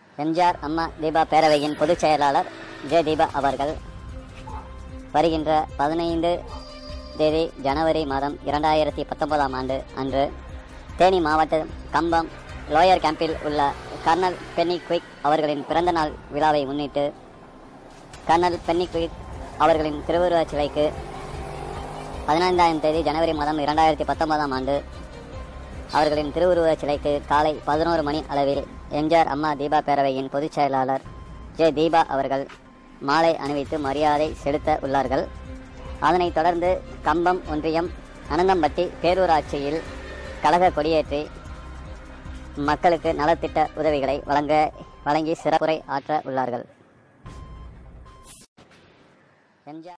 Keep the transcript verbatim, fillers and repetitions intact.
எம்ஜிஆர் அம்மா தீபா பேரவையின் பொதுச் செயலாளர் ஜெ தீபா அவர்கள் வருகின்ற பதினைந்து தேதி ஜனவரி மாதம் இரண்டாயிரத்தி பத்தொன்பதாம் ஆண்டு அன்று தேனி மாவட்டம் கம்பம் லோயர் கேம்பில் உள்ள கர்னல் பென்னி குயிக் அவர்களின் பிறந்தநாள் விழாவை முன்னிட்டு கர்னல் பென்னி குயிக் அவர்களின் திருவுருவச் சிலைக்கு பதினைந்தாம் தேதி ஜனவரி மாதம் இரண்டாயிரத்தி பத்தொன்பதாம் ஆண்டு அவர்களின் திருவுருவச் சிலைக்கு காலை பதினோரு மணி அளவில் எம்ஜிஆர் அம்மா தீபா பேரவையின் பொதுச் செயலாளர் ஜெ தீபா அவர்கள் மாலை அணிவித்து மரியாதை செலுத்த உள்ளார்கள். அதனைத் தொடர்ந்து கம்பம் ஒன்றியம் அனந்தம்பட்டி பேரூராட்சியில் கழக கொடியேற்றி மக்களுக்கு நலத்திட்ட உதவிகளை வழங்க வழங்கி சிறப்புரை ஆற்ற உள்ளார்கள். எம்ஜிஆர்